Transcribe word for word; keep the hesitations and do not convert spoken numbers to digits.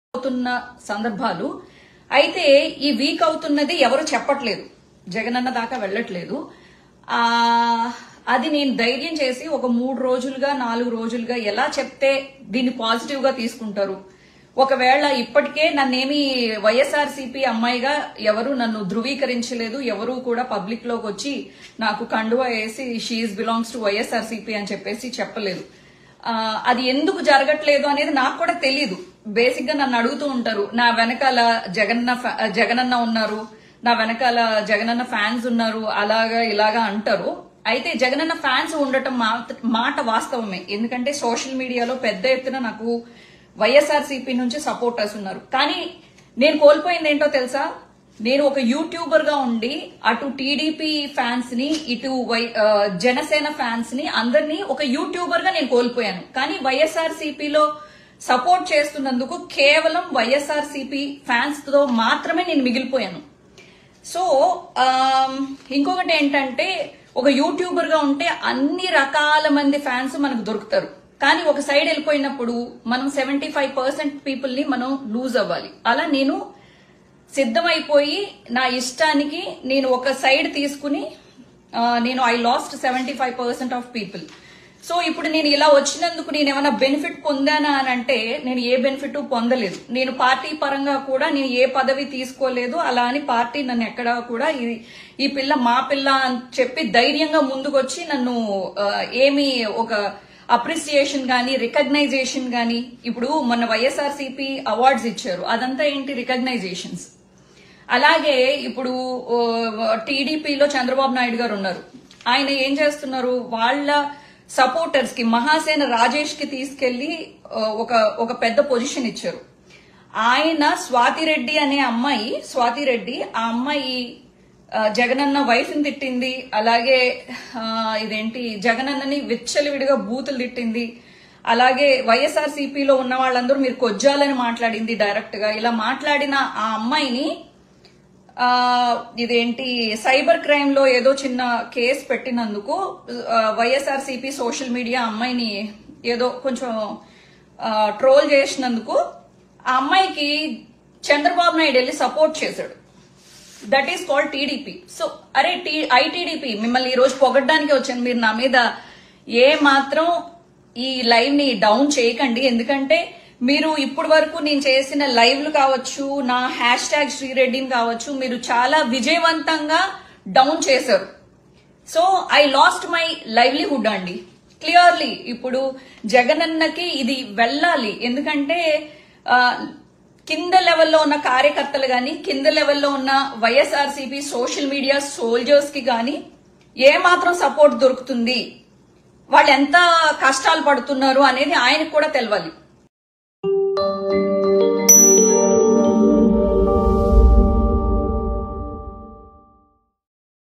అవుతున్న సందర్భాలు అయితే ఈ వీక్ అవుతున్నది ఎవరు చెప్పట్లేదు, జగనన్న దాకా వెళ్ళట్లేదు. ఆ అది నేను ధైర్యం చేసి ఒక మూడు రోజులుగా నాలుగు రోజులుగా ఎలా చెప్తే దీన్ని పాజిటివ్ గా తీసుకుంటారు. ఒకవేళ ఇప్పటికే నన్నేమి వైఎస్ఆర్సీపీ అమ్మాయిగా ఎవరు నన్ను ధృవీకరించలేదు, ఎవరు కూడా పబ్లిక్ లోకి వచ్చి నాకు కండువా వేసి షీఈస్ బిలాంగ్స్ టు వైఎస్ఆర్సీపీ అని చెప్పేసి చెప్పలేదు. అది ఎందుకు జరగట్లేదు అనేది నాకు కూడా తెలియదు. బేసిక్ గా నన్ను అడుగుతూ ఉంటారు, నా వెనకాల జగన్న జగనన్న ఉన్నారు, నా వెనకాల జగనన్న ఫ్యాన్స్ ఉన్నారు, అలాగా ఇలాగా అంటారు. అయితే జగనన్న ఫ్యాన్స్ ఉండటం మాట వాస్తవమే, ఎందుకంటే సోషల్ మీడియాలో పెద్ద ఎత్తున నాకు వైఎస్ఆర్సీపీ నుంచి సపోర్టర్స్ ఉన్నారు. కానీ నేను కోల్పోయింది ఏంటో తెలుసా, నేను ఒక యూట్యూబర్ గా ఉండి అటు టీడీపీ ఫ్యాన్స్ ని ఇటు జనసేన ఫ్యాన్స్ ని అందరినీ ఒక యూట్యూబర్ గా నేను కోల్పోయాను. కానీ వైఎస్ఆర్సీపీలో సపోర్ట్ చేస్తున్నందుకు కేవలం వైఎస్ఆర్సీపీ ఫ్యాన్స్ తో మాత్రమే నేను మిగిలిపోయాను. సో ఇంకొకటి ఏంటంటే, ఒక యూట్యూబర్ గా ఉంటే అన్ని రకాల మంది ఫ్యాన్స్ మనకు దొరుకుతారు. కానీ ఒక సైడ్ వెళ్ళిపోయినప్పుడు మనం సెవెంటీ ఫైవ్ పర్సెంట్ పీపుల్ ని మనం లూజ్ అవ్వాలి. అలా నేను సిద్ధమైపోయి నా ఇష్టానికి నేను ఒక సైడ్ తీసుకుని నేను I lost seventy five percent of people. So ఇప్పుడు నేను ఇలా వచ్చినందుకు నేను ఏమైనా బెనిఫిట్ పొందానా అని అంటే నేను ఏ బెనిఫిట్ పొందలేదు. నేను పార్టీ పరంగా కూడా నేను ఏ పదవి తీసుకోలేదు. అలా అని పార్టీ నన్ను ఎక్కడా కూడా ఈ పిల్ల మా పిల్ల అని చెప్పి ధైర్యంగా ముందుకొచ్చి నన్ను ఏమి ఒక అప్రిసియేషన్ గానీ రికగ్నైజేషన్ గానీ, ఇప్పుడు మొన్న వైఎస్ఆర్సీపీ అవార్డ్స్ ఇచ్చారు, అదంతా ఏంటి రికగ్నైజేషన్స్. అలాగే ఇప్పుడు టీడీపీలో చంద్రబాబు నాయుడు గారు ఉన్నారు, ఆయన ఏం చేస్తున్నారు, వాళ్ళ సపోర్టర్స్ కి మహాసేన రాజేష్ కి తీసుకెళ్లి ఒక ఒక పెద్ద పొజిషన్ ఇచ్చారు. ఆయన స్వాతిరెడ్డి అనే అమ్మాయి, స్వాతిరెడ్డి ఆ అమ్మాయి జగనన్న వైఫ్ ని తిట్టింది, అలాగే ఇదేంటి జగనన్నని విచ్చలవిడిగా బూతులు తిట్టింది, అలాగే వైఎస్ఆర్సీపీలో ఉన్న వాళ్ళందరూ మీరు కొజ్జాలని మాట్లాడింది డైరెక్ట్ గా. ఇలా మాట్లాడిన ఆ అమ్మాయిని ఇదేంటి సైబర్ క్రైమ్ లో ఏదో చిన్న కేసు పెట్టినందుకు వైఎస్ఆర్సీపీ సోషల్ మీడియా అమ్మాయిని ఏదో కొంచెం ట్రోల్ చేసినందుకు ఆ అమ్మాయికి చంద్రబాబు నాయుడు వెళ్ళి సపోర్ట్ చేశాడు. That is called TDP. So అరే ఐటీడీపీ మిమ్మల్ని ఈ రోజు పొగడ్డానికి వచ్చాను, మీరు నా మీద ఏ మాత్రం ఈ లైవ్ ని డౌన్ చేయకండి. ఎందుకంటే మీరు ఇప్పటి వరకు నేను చేసిన లైవ్లు కావచ్చు, నా హ్యాష్ ట్యాగ్ శ్రీరెడ్డిని కావచ్చు, మీరు చాలా విజయవంతంగా డౌన్ చేశారు. So I lost my livelihood అండి క్లియర్లీ. ఇప్పుడు జగనన్నకి ఇది వెళ్ళాలి, ఎందుకంటే కింద లెవెల్లో ఉన్న కార్యకర్తలు గాని, కింద లెవెల్లో ఉన్న వైఎస్ఆర్సీపీ సోషల్ మీడియా సోల్జర్స్ కి గాని ఏ మాత్రం సపోర్ట్ దొరుకుతుంది, వాళ్ళు ఎంత కష్టాలు పడుతున్నారు అనేది ఆయనకు కూడా తెలవాలి.